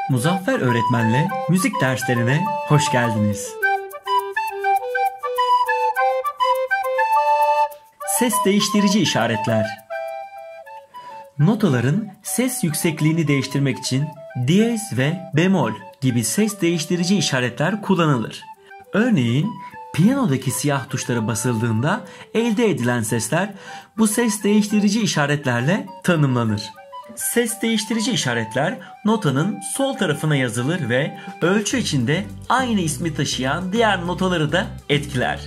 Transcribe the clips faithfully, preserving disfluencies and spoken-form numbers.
Muzaffer öğretmenle müzik derslerine hoş geldiniz. Ses değiştirici işaretler. Notaların ses yüksekliğini değiştirmek için diyez ve bemol gibi ses değiştirici işaretler kullanılır. Örneğin piyanodaki siyah tuşlara basıldığında elde edilen sesler bu ses değiştirici işaretlerle tanımlanır. Ses değiştirici işaretler notanın sol tarafına yazılır ve ölçü içinde aynı ismi taşıyan diğer notaları da etkiler.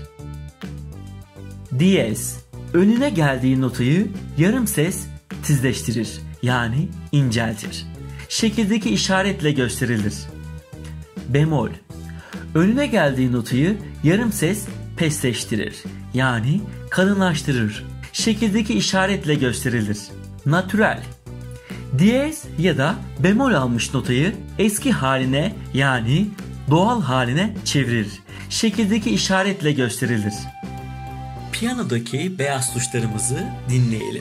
Diyez, önüne geldiği notayı yarım ses tizleştirir, yani inceltir. Şekildeki işaretle gösterilir. Bemol, önüne geldiği notayı yarım ses pesleştirir, yani kalınlaştırır. Şekildeki işaretle gösterilir. Natürel, diyez ya da bemol almış notayı eski haline, yani doğal haline çevirir. Şekildeki işaretle gösterilir. Piyanodaki beyaz tuşlarımızı dinleyelim.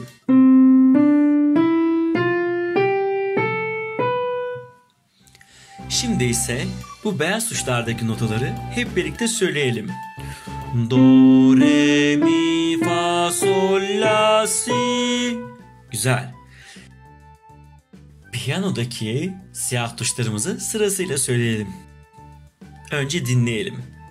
Şimdi ise bu beyaz tuşlardaki notaları hep birlikte söyleyelim. Do, re, mi, fa, sol, la, si. Güzel. Piyanodaki siyah tuşlarımızı sırasıyla söyleyelim. Önce dinleyelim.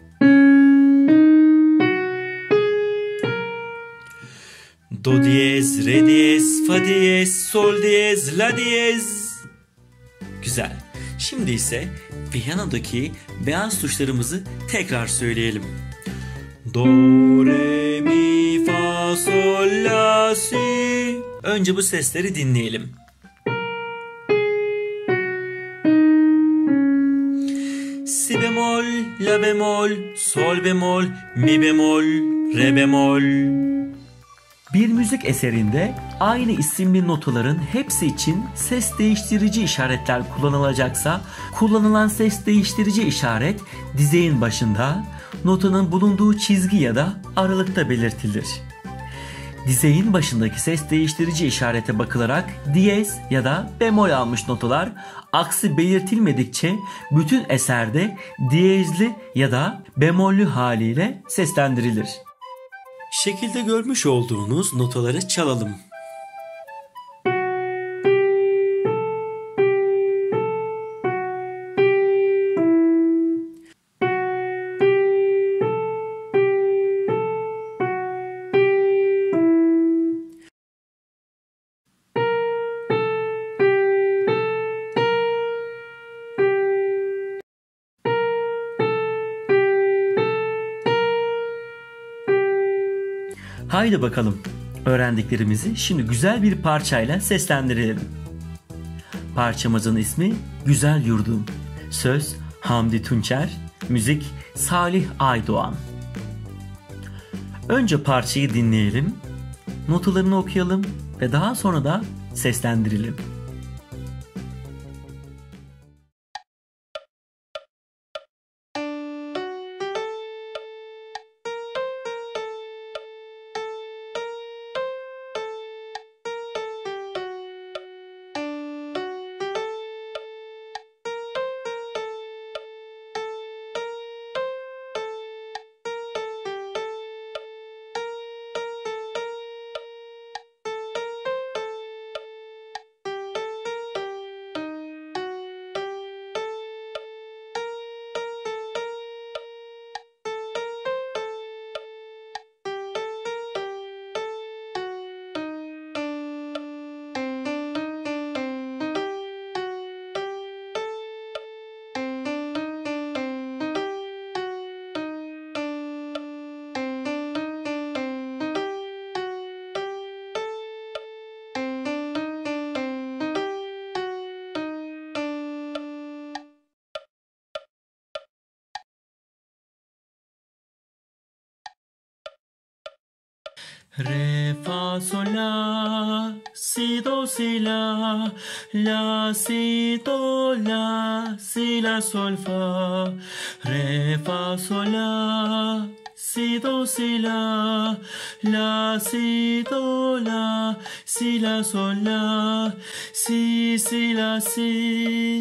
Do diyez, re diyez, fa diyez, sol diyez, la diyez. Güzel. Şimdi ise piyanodaki beyaz tuşlarımızı tekrar söyleyelim. Do, re, mi, fa, sol, la, si. Önce bu sesleri dinleyelim. Si bemol, la bemol, sol bemol, mi bemol, re bemol. Bir müzik eserinde aynı isimli notaların hepsi için ses değiştirici işaretler kullanılacaksa, kullanılan ses değiştirici işaret dizeyin başında, notanın bulunduğu çizgi ya da aralıkta belirtilir. Dizeyin başındaki ses değiştirici işarete bakılarak diyez ya da bemol almış notalar aksi belirtilmedikçe bütün eserde diyezli ya da bemollü haliyle seslendirilir. Şekilde görmüş olduğunuz notaları çalalım. Haydi bakalım, öğrendiklerimizi şimdi güzel bir parçayla seslendirelim. Parçamızın ismi Güzel Yurdum. Söz Hamdi Tunçer, müzik Salih Aydoğan. Önce parçayı dinleyelim, notalarını okuyalım ve daha sonra da seslendirelim. Re, fa, sol, la, si, do, si, la, la, si, do, la, si, la, sol, fa. Re, fa, sol, la, si, do, si, la, la, si, do, la, si, la, sol, la, si, si, la, si,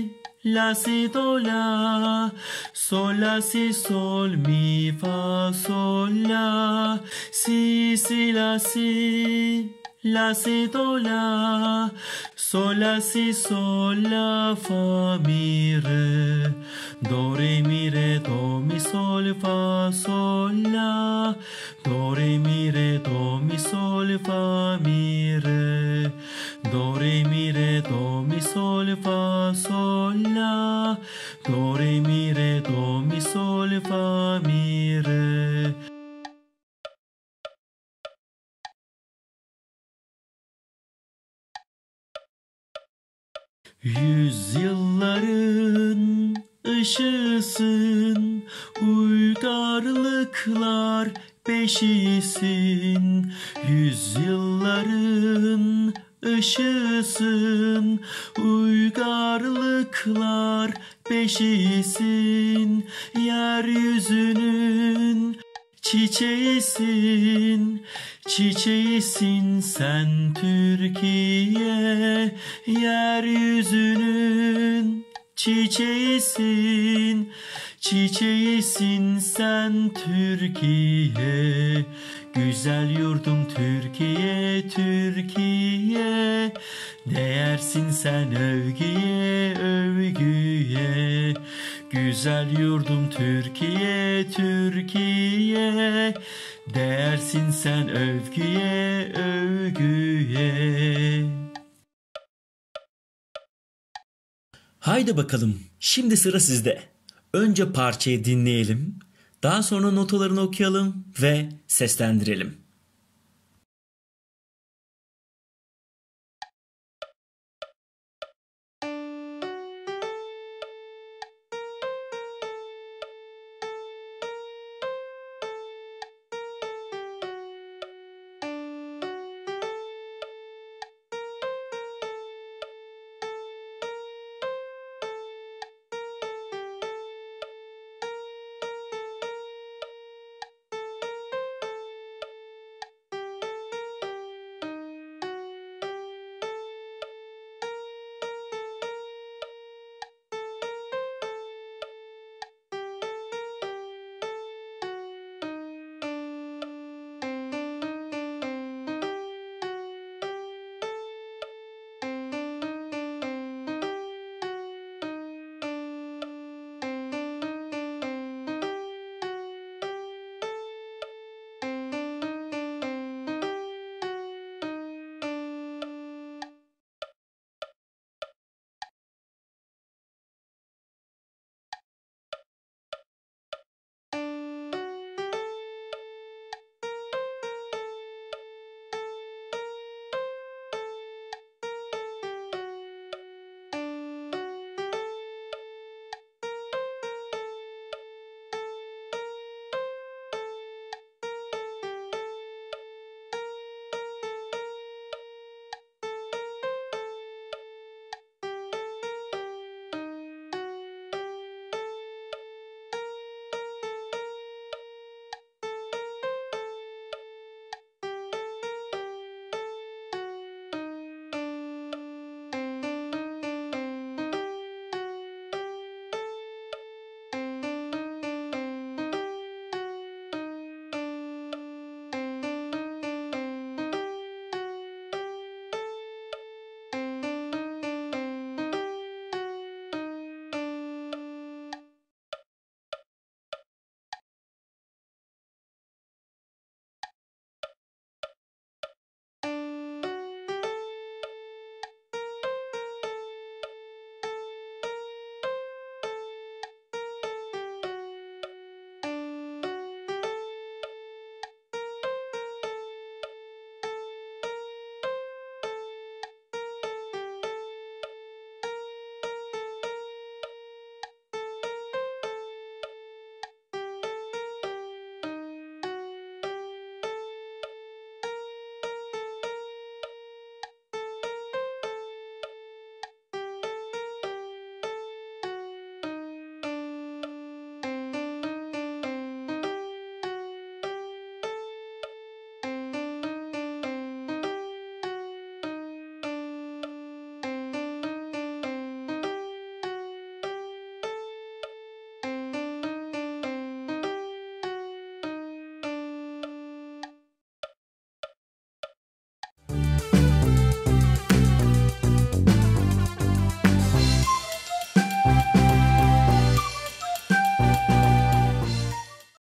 la, si, do, la, sol, la, si, sol, mi, fa, sol, la, si, si, la, si, la, si, do, la, sol, la, si, sol, la, fa, mi, re, do, re, mi, re, do, mi, sol, fa, sol, la, do, re, mi, re, do, mi, sol, fa, mi, re, do, re, mi, re, do, mi, sol, fa, sol, la, do, re, mi, re, do, mi, sol, fa, mi, re. Yüzyılların ışığısın, uygarlıklar beşisin. Yüzyılların ışığısın, uygarlıklar beşisin. Yeryüzünün çiçeğisin, çiçeğisin sen Türkiye. Yeryüzünün çiçeğisin, çiçeğisin sen Türkiye. Güzel yurdum Türkiye, Türkiye. Değersin sen övgüye, övgüye. Güzel yurdum Türkiye, Türkiye. Değersin sen övgüye, övgüye. Haydi bakalım, şimdi sıra sizde. Önce parçayı dinleyelim, daha sonra notalarını okuyalım ve seslendirelim.